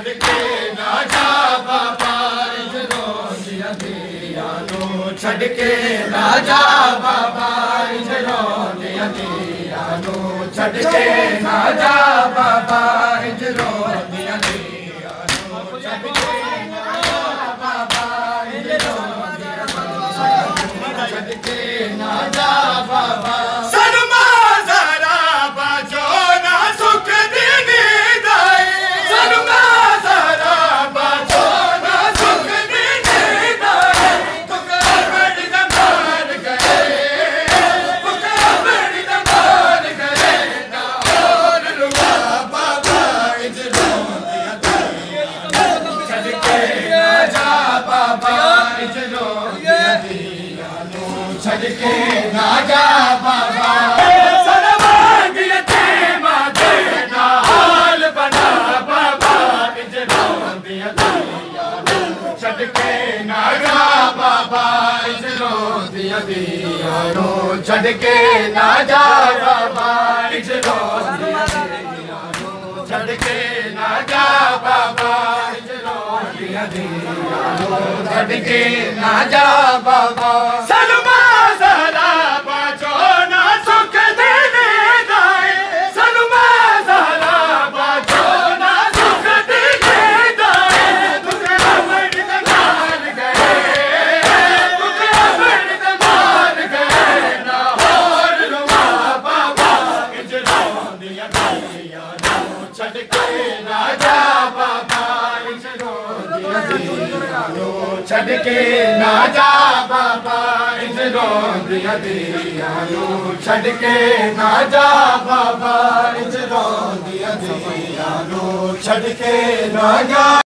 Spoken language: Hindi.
छड़ के ना जा बाबा रोंदियां दियां नूं छड़ के ना जा बाबा रोंदियां दियां नूं छड़ के ना जा बाबा रोंदियां दियां नूं छड़ के ना जा बाबा रोंदियां छड़ के ना जा बाबा छड़ के ना जा बाबा सलमान यतीम देना हाल बना बाबा रोंदियां दियां छड़ के ना जा बाबा रोंदियां दियां छड़ के ना जा बाबा रोंदियां दियां छड़ के ना जा बाबा रोंदियां दियां छड़ के ना जा बाबा छड़ के ना जा बाबा छड़ के ना जा बाबा रोंदियां दियां छड़ के ना जा बाबा रोंदियां दियां छड़ के ना जा।